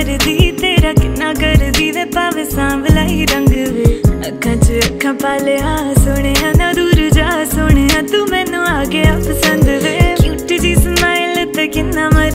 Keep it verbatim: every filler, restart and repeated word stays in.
करदी तेरा किन्ना करदी वे पावे सांवला ही रंग वे अखां च अखां पा लिया सोहणिया ना